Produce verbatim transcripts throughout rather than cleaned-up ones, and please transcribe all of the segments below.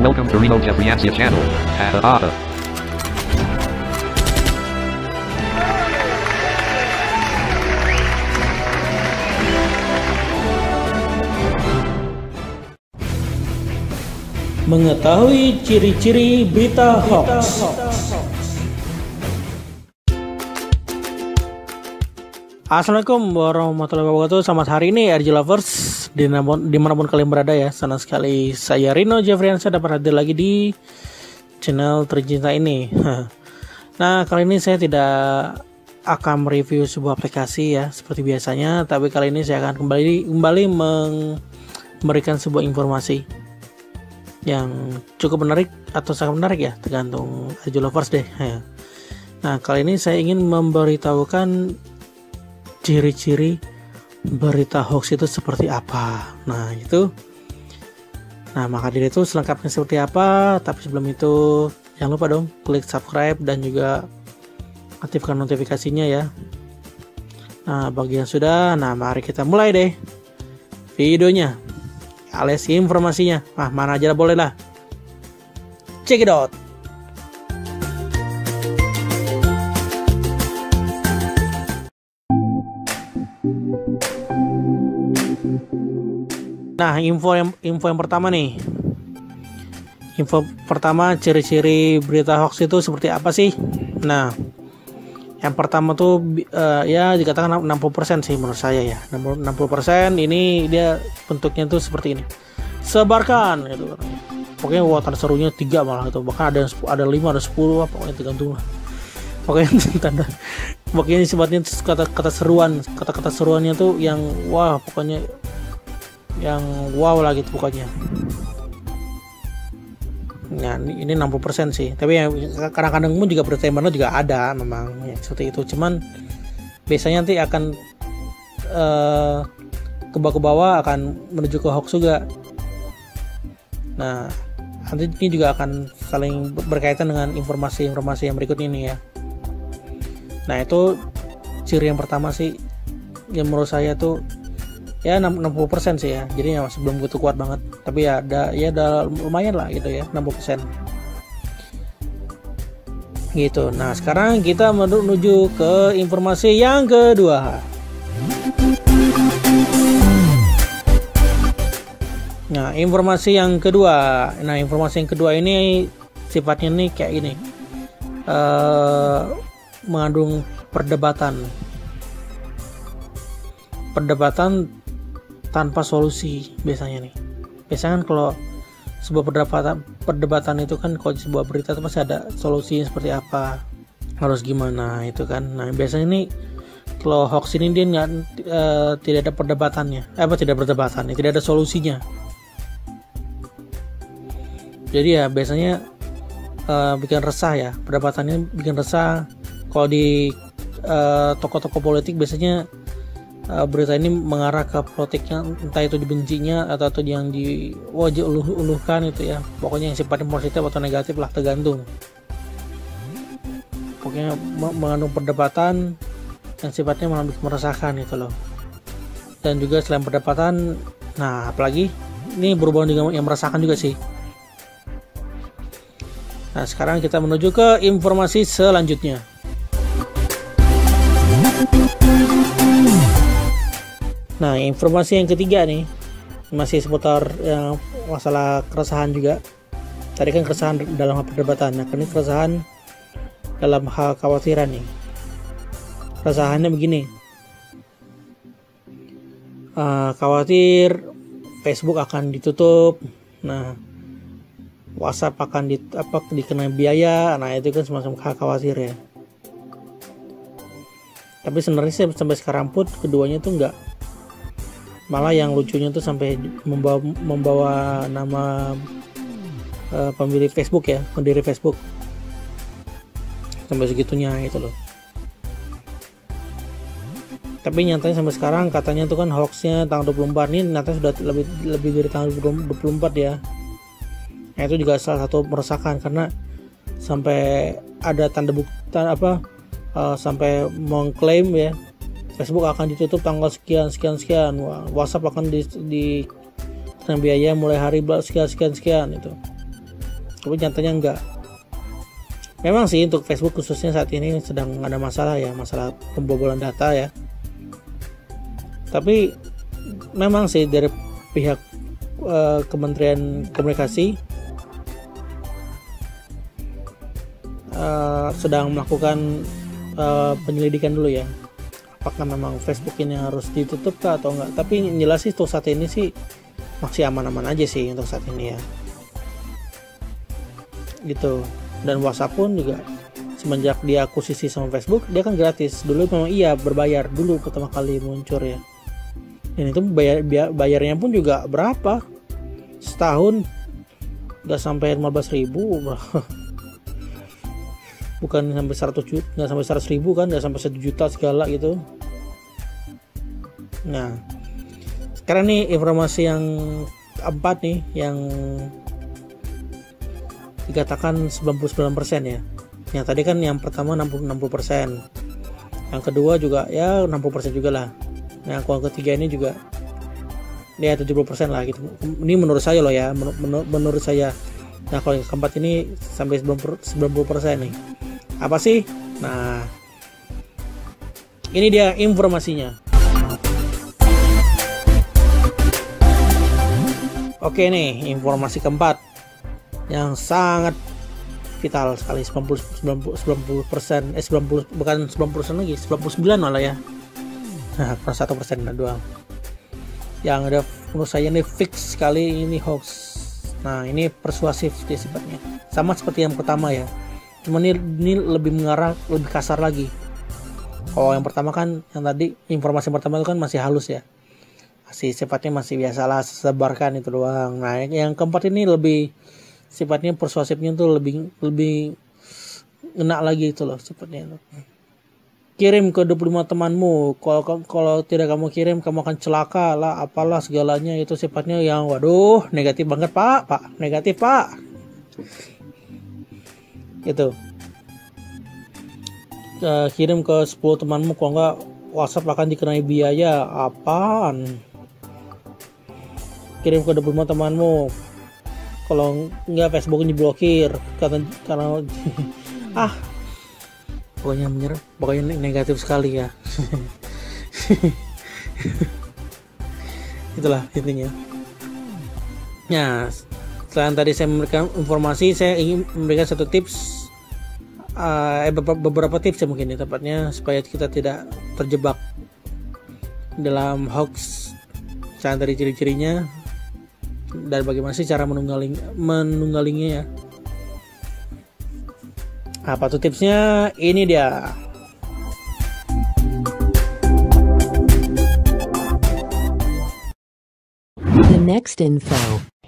Welcome to Reno Jeffriansia channel. Ada ada. Mengetahui ciri-ciri berita hoax. Assalamualaikum warahmatullahi wabarakatuh. Selamat hari ini R J Lovers, dimanapun kalian berada ya. Senang sekali saya Reno Jeffriansia dapat hadir lagi di channel tercinta ini. Nah, kali ini saya tidak akan mereview sebuah aplikasi ya seperti biasanya, tapi kali ini saya akan kembali kembali memberikan sebuah informasi yang cukup menarik atau sangat menarik ya, tergantung R J Lovers deh ya. Nah, kali ini saya ingin memberitahukan ciri-ciri berita hoax itu seperti apa. Nah, itu. Nah, maka dari itu selengkapnya seperti apa. Tapi sebelum itu jangan lupa dong klik subscribe dan juga aktifkan notifikasinya ya. Nah, bagi yang sudah, nah mari kita mulai deh videonya alias informasinya. Ah, mana aja boleh lah. Check it out. Nah, info yang info yang pertama nih. Info pertama, ciri-ciri berita hoax itu seperti apa sih? Nah, yang pertama tuh uh, ya dikatakan enam puluh persen sih menurut saya ya. enam puluh persen ini dia bentuknya tuh seperti ini. Sebarkan gitu. Pokoknya wah tanda serunya tiga malah itu. Bahkan ada ada lima, ada sepuluh, pokoknya tergantung lah. Pokoknya tanda pokoknya sifatnya kata-kata seruan, kata-kata seruannya tuh yang wah pokoknya yang wow lah gitu pokoknya. Nah, ini enam puluh persen sih. Tapi yang kadang-kadang pun juga berita yang benar juga ada memang ya, seperti itu. Cuman biasanya nanti akan uh, ke bawah-ke-bawah akan menuju ke hoax juga. Nah, nanti ini juga akan saling berkaitan dengan informasi-informasi yang berikut ini ya. Nah, itu ciri yang pertama sih yang menurut saya tuh ya enam puluh persen sih ya. Jadi ya masih belum begitu kuat banget. Tapi ya ada ya ada lumayan lah gitu ya, enam puluh persen. Gitu. Nah, sekarang kita menuju ke informasi yang kedua. Nah, informasi yang kedua. Nah, informasi yang kedua ini sifatnya nih kayak gini. Uh, mengandung perdebatan. Perdebatan tanpa solusi biasanya nih. Biasanya kan kalau sebuah perdebatan perdebatan itu kan kalau sebuah berita itu pasti ada solusinya seperti apa, harus gimana itu kan. Nah, biasanya nih kalau hoax ini dia nggak e, tidak ada perdebatannya, eh, apa tidak perdebatan, tidak ada solusinya. Jadi ya biasanya e, bikin resah ya, perdebatannya bikin resah. Kalau di e, toko-toko politik biasanya Uh, berita ini mengarah ke politiknya, entah itu dibencinya atau, atau yang di wajib uluh-uluhkan itu ya. Pokoknya yang sifatnya positif atau negatif lah, tergantung. Pokoknya mengandung perdebatan yang sifatnya meresahkan itu loh. Dan juga selain perdebatan, nah apalagi ini berhubungan dengan yang meresahkan juga sih. Nah, sekarang kita menuju ke informasi selanjutnya. Nah, informasi yang ketiga nih masih seputar yang masalah keresahan juga. Tadi kan keresahan dalam hal perdebatan, nah ini keresahan dalam hal kekhawatiran nih. Keresahannya begini, uh, khawatir Facebook akan ditutup, nah WhatsApp akan di, apa, dikena biaya, nah itu kan semacam khawatir ya. Tapi sebenarnya sampai sekarang pun keduanya tuh enggak. Malah yang lucunya tuh sampai membawa, membawa nama uh, pemilik Facebook ya, pendiri Facebook, sampai segitunya itu loh. Tapi nyatanya sampai sekarang katanya tuh kan hoaxnya tanggal dua puluh empat, ini nyatanya sudah lebih lebih dari tanggal dua puluh empat ya. Nah, itu juga salah satu meresahkan karena sampai ada tanda bukti apa uh, sampai mengklaim ya Facebook akan ditutup tanggal sekian sekian sekian, WhatsApp akan di, di biaya mulai hari sekian sekian sekian itu. tapi nyatanya enggak. Memang sih untuk Facebook khususnya saat ini sedang ada masalah ya, masalah pembobolan data ya. Tapi memang sih dari pihak uh, Kementerian Komunikasi uh, sedang melakukan uh, penyelidikan dulu ya. Apakah memang Facebook ini harus ditutup kah atau enggak? Tapi yang jelas sih untuk saat ini sih masih aman-aman aja sih untuk saat ini ya. Gitu. Dan WhatsApp pun juga semenjak dia akuisisi sama Facebook, dia kan gratis. Dulu memang iya berbayar dulu pertama kali muncul ya. Dan itu bayar, bayarnya pun juga berapa? Setahun udah sampai lima belas ribu. Bukan sampai seratus juta, nggak sampai seratus ribu kan, nggak sampai satu juta segala gitu. Nah, sekarang nih informasi yang keempat nih, yang dikatakan sembilan puluh sembilan persen ya. Yang tadi kan yang pertama enam puluh persen. Yang kedua juga ya enam puluh persen juga lah. Nah, yang ketiga ini juga ya tujuh puluh persen lah gitu. Ini menurut saya loh ya, menur- menurut saya. Nah, kalau yang keempat ini sampai sembilan puluh persen nih. Apa sih? Nah, ini dia informasinya. Oke nih, informasi keempat yang sangat vital sekali, sembilan puluh sembilan puluh persen eh sembilan puluh bukan sembilan puluh persen lagi, sembilan puluh sembilan malah ya. Nah, kurang satu persen doang. Yang ada menurut saya ini fix sekali ini hoax. Nah, ini persuasif dia sifatnya. Sama seperti yang pertama ya. Cuma ini, ini lebih mengarah, lebih kasar lagi. Kalau yang pertama kan, yang tadi informasi pertama itu kan masih halus ya. Masih sifatnya masih biasalah, sebarkan itu doang. Nah, yang keempat ini lebih sifatnya persuasifnya tuh lebih lebih enak lagi itu loh sifatnya itu. Kirim ke dua puluh lima temanmu. Kalau kalau tidak kamu kirim kamu akan celaka lah, apalah segalanya. Itu sifatnya yang waduh negatif banget pak, pak negatif pak. Itu uh, kirim ke sepuluh temanmu, kalau enggak WhatsApp akan dikenai biaya. Apaan? Kirim ke dua puluh lima temanmu, kalau enggak Facebook diblokir karena karena ah pokoknya menyerah, pokoknya negatif sekali ya. Itulah intinya. Nah, selain tadi saya memberikan informasi, saya ingin memberikan satu tips, uh, eh, beberapa tips ya mungkin ya tepatnya, supaya kita tidak terjebak dalam hoax. Selain dari ciri-cirinya dan bagaimana sih cara menunggaling menunggalinya ya. Apa tuh tipsnya? Ini dia. The next info.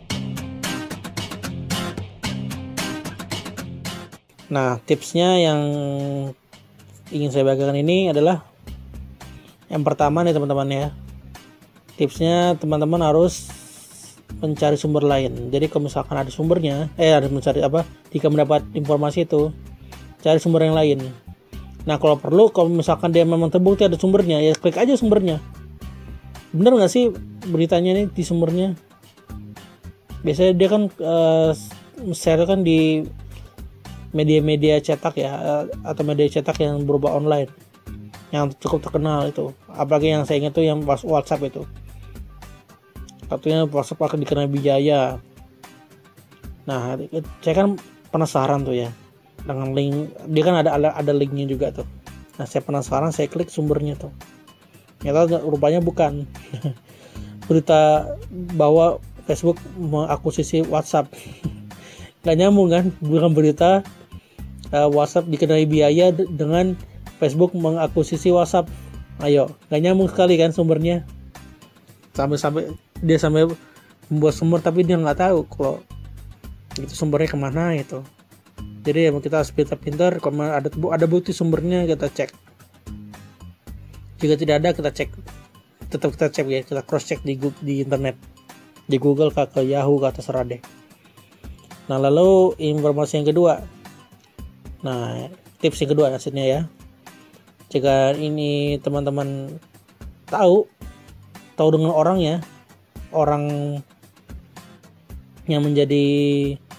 Nah, tipsnya yang ingin saya bagikan ini adalah yang pertama nih teman-teman ya. Tipsnya teman-teman harus mencari sumber lain. Jadi kalau misalkan ada sumbernya, eh harus mencari apa? Jika mendapat informasi itu, cari sumber yang lain. Nah, kalau perlu, kalau misalkan dia memang terbukti ada sumbernya, ya klik aja sumbernya. Bener nggak sih beritanya nih di sumbernya? Biasanya dia kan uh, share kan di media-media cetak ya, atau media cetak yang berubah online, yang cukup terkenal itu. Apalagi yang saya ingat tuh yang WhatsApp itu. Katanya WhatsApp akan dikenai biaya. Nah, saya kan penasaran tuh ya dengan link, dia kan ada ada, ada linknya juga tuh. Nah, saya penasaran, saya klik sumbernya tuh. Ternyata rupanya bukan berita bahwa Facebook mengakuisisi WhatsApp. Gak nyambung kan, bukan berita uh, WhatsApp dikenai biaya dengan Facebook mengakuisisi WhatsApp. Ayo, gak nyambung sekali kan sumbernya. Sampai-sampai dia sampai membuat sumber tapi dia nggak tahu kalau itu sumbernya kemana itu. Jadi ya kita harus pintar-pintar, kalau ada ada bukti sumbernya kita cek. Jika tidak ada kita cek, tetap kita cek ya, kita cross check di di internet, di Google ke, ke Yahoo ke terserah deh. Nah, lalu informasi yang kedua. Nah, tips yang kedua maksudnya ya. Jika ini teman-teman tahu tahu dengan orangnya, orang yang menjadi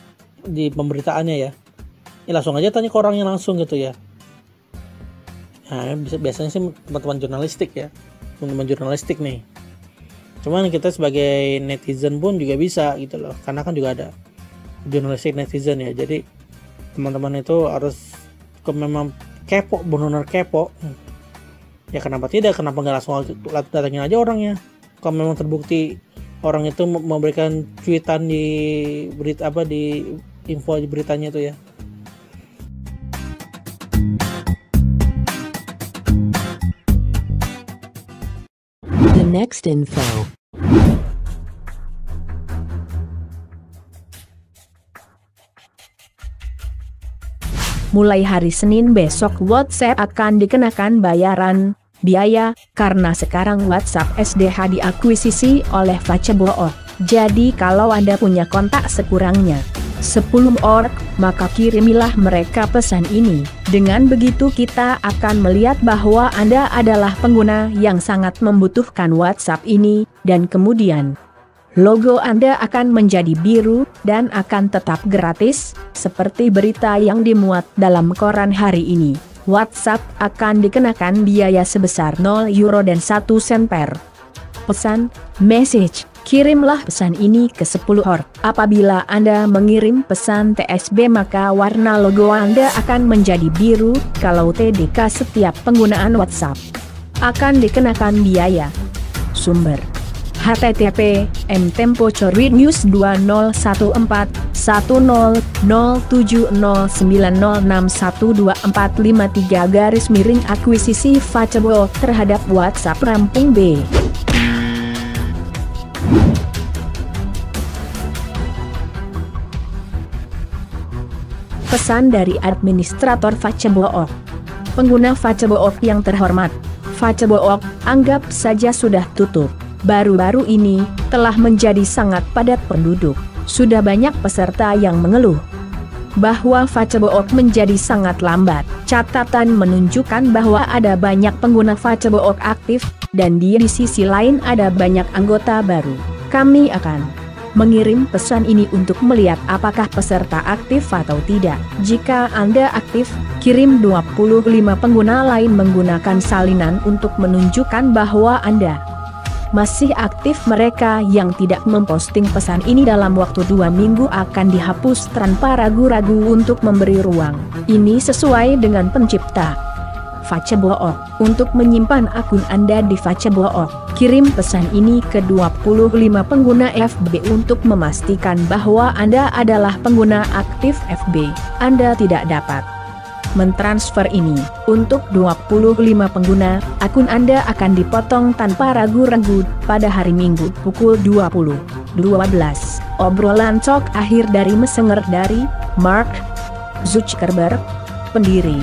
di pemberitaannya ya. Ya langsung aja tanya ke orangnya langsung gitu ya. Nah, biasanya sih teman-teman jurnalistik ya, teman-teman jurnalistik nih. Cuman kita sebagai netizen pun juga bisa gitu loh, karena kan juga ada jurnalistik netizen ya. Jadi teman-teman itu harus ke memang kepo, benar-benar kepo. Ya kenapa tidak? Kenapa nggak langsung datangin aja orangnya? Kalau memang terbukti orang itu memberikan cuitan di berita apa di info di beritanya itu ya. The next info. Mulai hari Senin besok WhatsApp akan dikenakan bayaran biaya karena sekarang WhatsApp S D H diakuisisi oleh Facebook. Jadi kalau Anda punya kontak sekurangnya sepuluh orang, maka kirimilah mereka pesan ini. Dengan begitu kita akan melihat bahwa Anda adalah pengguna yang sangat membutuhkan WhatsApp ini, dan kemudian logo Anda akan menjadi biru dan akan tetap gratis, seperti berita yang dimuat dalam koran hari ini. WhatsApp akan dikenakan biaya sebesar nol euro dan satu sen per pesan, message. Kirimlah pesan ini ke sepuluh orang. Apabila Anda mengirim pesan T S B maka warna logo Anda akan menjadi biru. Kalau T D K setiap penggunaan WhatsApp akan dikenakan biaya. Sumber H T T P M Tempo Corwid News dua nol satu empat satu nol nol tujuh nol sembilan nol enam satu dua empat lima tiga garis miring akuisisi Facebook terhadap WhatsApp rampung B. Pesan dari administrator Facebook. Pengguna Facebook yang terhormat, Facebook anggap saja sudah tutup. Baru-baru ini telah menjadi sangat padat penduduk. Sudah banyak peserta yang mengeluh bahwa Facebook menjadi sangat lambat. Catatan menunjukkan bahwa ada banyak pengguna Facebook aktif, dan di sisi lain ada banyak anggota baru. Kami akan mengirim pesan ini untuk melihat apakah peserta aktif atau tidak. Jika Anda aktif, kirim dua puluh lima pengguna lain menggunakan salinan untuk menunjukkan bahwa Anda masih aktif. Mereka yang tidak memposting pesan ini dalam waktu dua minggu akan dihapus tanpa ragu-ragu untuk memberi ruang. Ini sesuai dengan pencipta Facebook. Untuk menyimpan akun Anda di Facebook, kirim pesan ini ke dua puluh lima pengguna F B untuk memastikan bahwa Anda adalah pengguna aktif F B. Anda tidak dapat mentransfer ini. Untuk dua puluh lima pengguna, akun Anda akan dipotong tanpa ragu-ragu pada hari Minggu pukul dua puluh dua belas. Obrolan talk akhir dari Messenger dari Mark Zuckerberg, pendiri.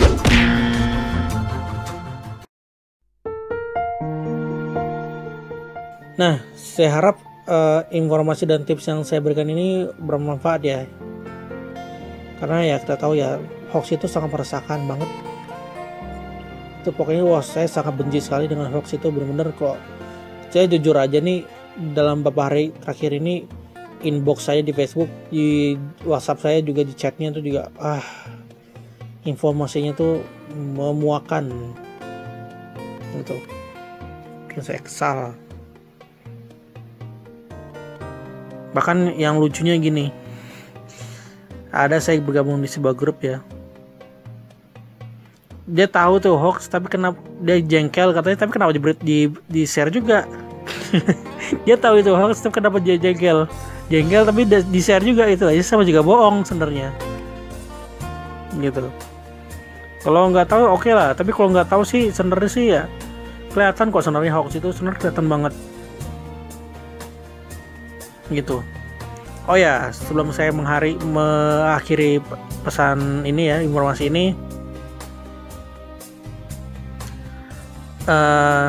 Nah, saya harap uh, informasi dan tips yang saya berikan ini bermanfaat ya. Karena ya kita tahu ya, hoax itu sangat meresahkan banget. Itu pokoknya wah saya sangat benci sekali dengan hoax itu, benar-benar kok. Saya jujur aja nih, dalam beberapa hari terakhir ini inbox saya di Facebook, di WhatsApp saya juga, di chatnya itu juga ah informasinya tuh memuakan gitu. Dan saya kesal. Bahkan yang lucunya gini, ada saya bergabung di sebuah grup ya, dia tahu tuh hoax tapi kenapa dia jengkel katanya, tapi kenapa di di, di share juga. Dia tahu itu hoax tapi kenapa dia jengkel jengkel tapi di share juga, itu aja sama juga bohong sebenarnya gitu. Kalau nggak tahu oke okay lah, tapi kalau nggak tahu sih sebenarnya sih ya kelihatan kok sebenarnya hoax itu sebenarnya kelihatan banget gitu. Oh ya, sebelum saya menghari, mengakhiri pesan ini ya, informasi ini, uh,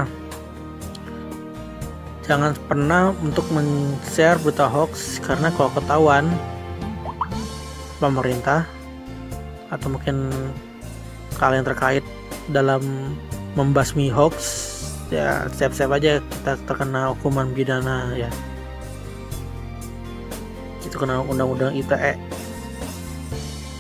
jangan pernah untuk men-share berita hoax, karena kalau ketahuan pemerintah atau mungkin kalian terkait dalam membasmi hoax, ya siap-siap aja kita terkena hukuman pidana ya. Itu kena undang-undang I T E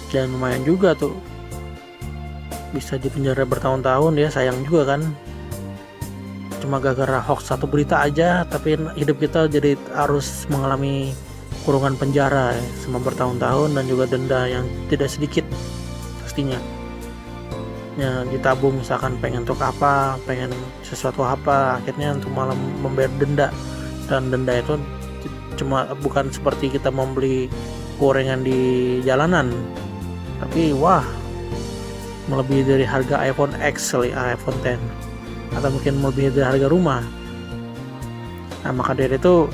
dan lumayan juga tuh, bisa dipenjara bertahun-tahun ya, sayang juga kan, cuma gara-gara hoax satu berita aja tapi hidup kita jadi harus mengalami kurungan penjara ya, selama bertahun-tahun dan juga denda yang tidak sedikit pastinya ya. Ditabung misalkan pengen untuk apa, pengen sesuatu apa, akhirnya untuk malah membayar denda, dan denda itu cuma bukan seperti kita membeli gorengan di jalanan, tapi wah melebihi dari harga iPhone X kali, iPhone X, atau mungkin melebihi dari harga rumah. Nah maka dari itu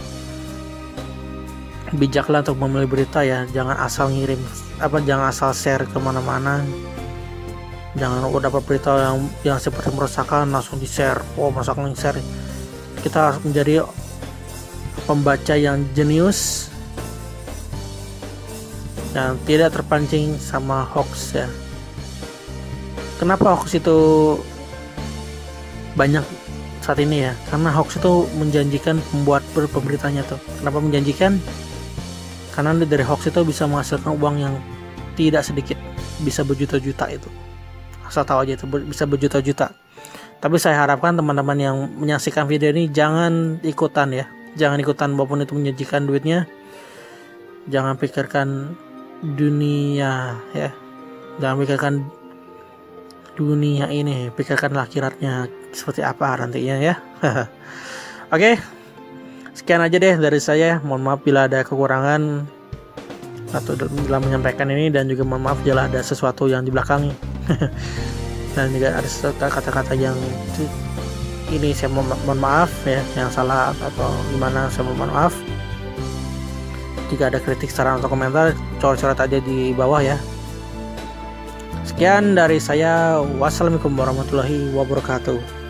bijaklah untuk memilih berita ya, jangan asal ngirim apa, jangan asal share kemana-mana. Jangan udah dapat berita yang yang seperti meresahkan langsung di share. Oh meresahkan share. Kita harus menjadi pembaca yang jenius dan tidak terpancing sama hoax ya. Kenapa hoax itu banyak saat ini ya? Karena hoax itu menjanjikan pembuat pemberitanya tuh. Kenapa menjanjikan? Karena dari hoax itu bisa menghasilkan uang yang tidak sedikit, bisa berjuta-juta itu. Asal tahu aja itu bisa berjuta-juta. Tapi saya harapkan teman-teman yang menyaksikan video ini jangan ikutan ya, jangan ikutan walaupun itu menjanjikan duitnya. Jangan pikirkan dunia ya, jangan pikirkan dunia ini, pikirkan akhiratnya seperti apa nantinya ya. Oke, sekian aja deh dari saya. Mohon maaf bila ada kekurangan atau dalam menyampaikan ini, dan juga mohon maaf bila ada sesuatu yang di belakang dan juga ada kata-kata yang ini saya mohon, mohon maaf ya, yang salah atau gimana saya mohon maaf. Jika ada kritik, saran atau komentar, coret-coret aja di bawah ya. Sekian dari saya, wassalamualaikum warahmatullahi wabarakatuh.